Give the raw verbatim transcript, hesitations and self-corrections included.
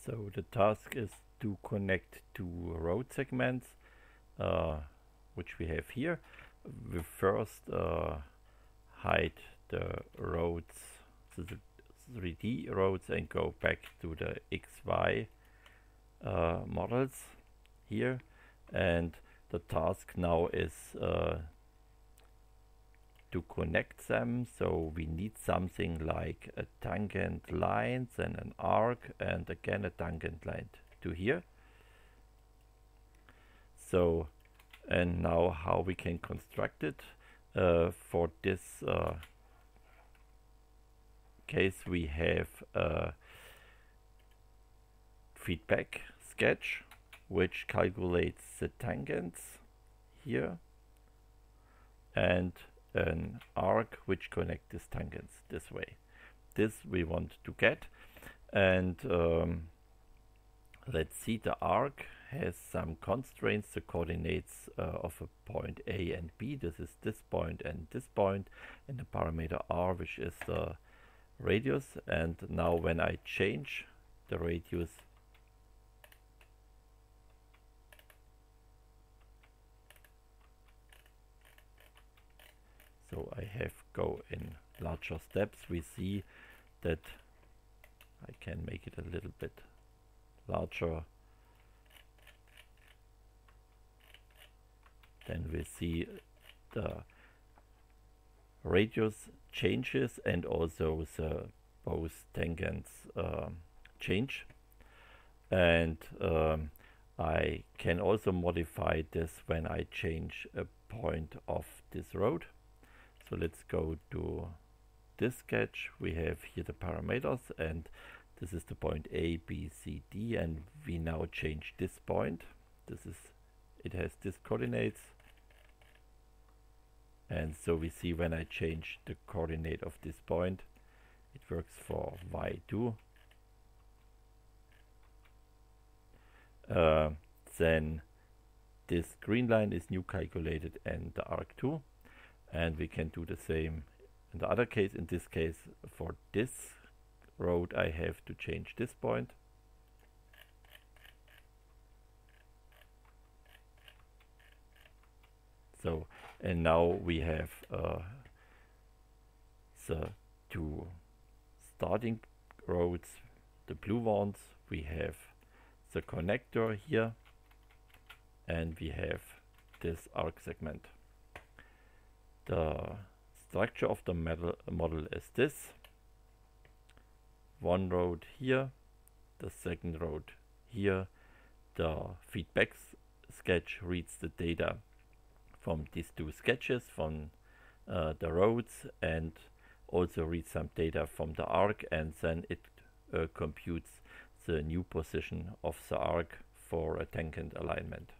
So the task is to connect two road segments, uh, which we have here. We first uh, hide the roads, so the three D roads, and go back to the X Y uh, models here. And the task now is uh, to connect them. So we need something like a tangent lines and an arc, and again a tangent line to here. So, and now how we can construct it. Uh, for this uh, case we have a feedback sketch which calculates the tangents here, and an arc which connects these tangents this way. This we want to get, and um, let's see, the arc has some constraints, the coordinates uh, of a point A and B. This is this point and this point, and the parameter R, which is the radius. And now when I change the radius, so I have go in larger steps, we see that I can make it a little bit larger. Then we see the radius changes and also the both tangents um, change. And um, I can also modify this when I change a point of this road. So let's go to this sketch. We have here the parameters, and this is the point A, B, C, D, and we now change this point. This is, it has this coordinates. And so we see when I change the coordinate of this point, it works for Y two. Uh, then this green line is new calculated and the arc two. And we can do the same in the other case. In this case, for this road, I have to change this point. So, and now we have uh, the two starting roads, the blue ones. We have the connector here, and we have this arc segment. The structure of the model, model is this. One road here, the second road here. The feedback sketch reads the data from these two sketches, from uh, the roads, and also reads some data from the arc, and then it uh, computes the new position of the arc for a tangent alignment.